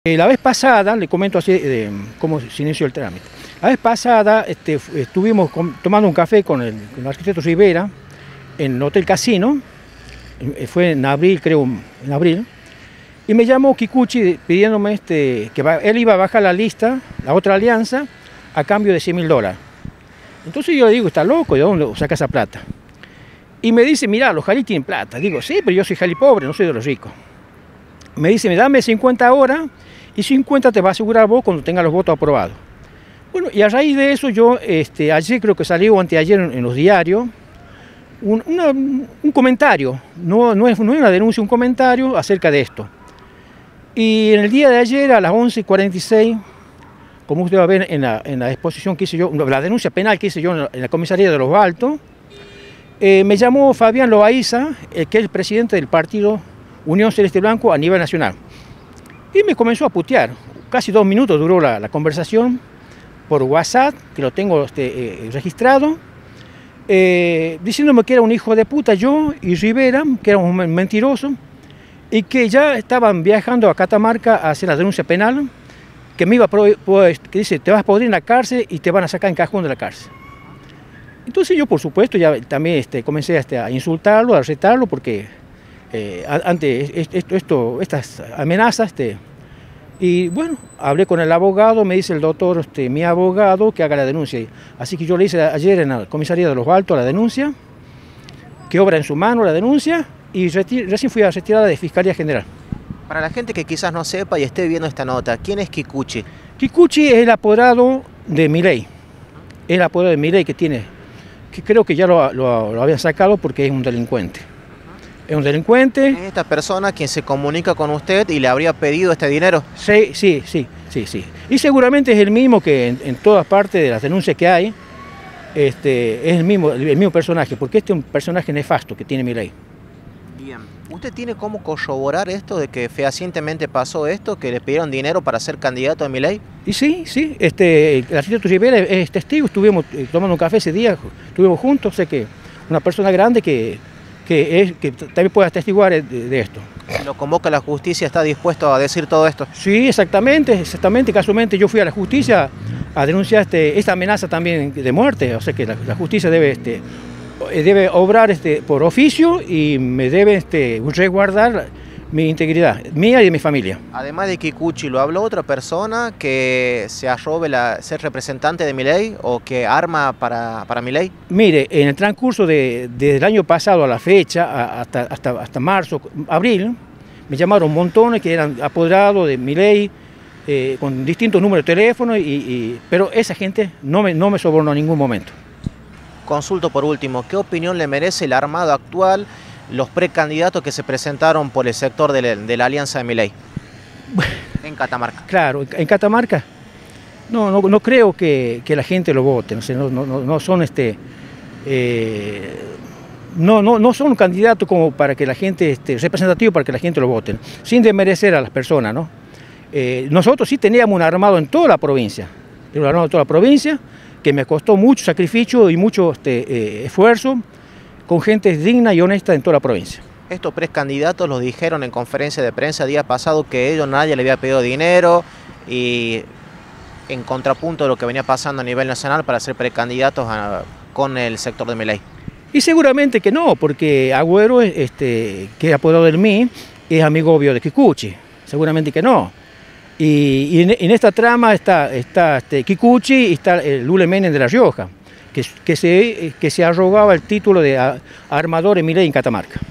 La vez pasada, le comento así cómo se inició el trámite. La vez pasada estuvimos tomando un café con el arquitecto Rivera en el Hotel Casino, fue en abril, creo, en abril, y me llamó Kikuchi pidiéndome que él iba a bajar la lista, la otra alianza, a cambio de $100.000. Entonces yo le digo, ¿está loco? ¿De dónde saca esa plata? Y me dice, mira, los jalí tienen plata. Digo, sí, pero yo soy jalí pobre, no soy de los ricos. Me dice, dame 50 horas y 50 te va a asegurar vos cuando tengas los votos aprobados. Bueno, y a raíz de eso yo, ayer creo que salió, anteayer en los diarios, un comentario, no es una denuncia, un comentario acerca de esto. Y en el día de ayer a las 11:46, como usted va a ver en la exposición que hice yo, la denuncia penal que hice yo en la comisaría de Los Altos, me llamó Fabián Loaiza, que es el presidente del partido Unión Celeste Blanco a nivel nacional. Y me comenzó a putear. Casi 2 minutos duró la conversación por WhatsApp, que lo tengo registrado, diciéndome que era un hijo de puta yo y Rivera, que era un mentiroso, y que ya estaban viajando a Catamarca a hacer la denuncia penal, que me iba que dice, te vas a podrir en la cárcel y te van a sacar en cajón de la cárcel. Entonces yo, por supuesto, ya también comencé a insultarlo, a retarlo, porque ante estas amenazas, y bueno, hablé con el abogado, me dice el doctor, mi abogado, que haga la denuncia. Así que yo le hice ayer en la comisaría de Los Altos la denuncia, que obra en su mano la denuncia, y recién fui a retirada de Fiscalía General. Para la gente que quizás no sepa y esté viendo esta nota, ¿quién es Kikuchi? Kikuchi es el apodado de Milei, es el apodado de Milei que tiene, que creo que ya lo habían sacado porque es un delincuente. Es un delincuente. ¿Es esta persona quien se comunica con usted y le habría pedido este dinero? Sí. Y seguramente es el mismo que en todas partes de las denuncias que hay, es el mismo personaje, porque este es un personaje nefasto que tiene Milei. Bien. ¿Usted tiene cómo corroborar esto de que fehacientemente pasó esto, que le pidieron dinero para ser candidato a Milei? Y sí, el arquitecto Rivera es testigo, estuvimos tomando un café ese día, estuvimos juntos, sé que una persona grande que también puede atestiguar de esto. Si lo convoca la justicia, ¿está dispuesto a decir todo esto? Sí, exactamente. Casualmente yo fui a la justicia a denunciar esta amenaza también de muerte, o sea que la justicia debe obrar por oficio y me debe resguardar mi integridad, mía y de mi familia. Además de Kikuchi, ¿lo habló otra persona que se arrobe ser representante de Milei o que arma para Milei? Mire, en el transcurso desde el año pasado a la fecha, hasta marzo, abril, me llamaron montones que eran apoderados de Milei, con distintos números de teléfono, pero esa gente no me sobornó en ningún momento. Consulto por último, ¿qué opinión le merece el armado actual, los precandidatos que se presentaron por el sector de la alianza de Milei en Catamarca? Claro, en Catamarca no creo que la gente lo vote, no son no son candidatos como para que la gente representativos para que la gente lo vote, sin desmerecer a las personas, ¿no? Nosotros sí teníamos un armado en toda la provincia, que me costó mucho sacrificio y mucho esfuerzo, con gente digna y honesta en toda la provincia. Estos precandidatos los dijeron en conferencia de prensa el día pasado que nadie le había pedido dinero, y en contrapunto de lo que venía pasando a nivel nacional para ser precandidatos con el sector de Milei. Y seguramente que no, porque Agüero, que es apodado del MI, es amigo obvio de Kikuchi, seguramente que no. Y en esta trama está Kikuchi y está el Lule Menem de La Rioja, que se arrogaba el título de armador en Milei en Catamarca.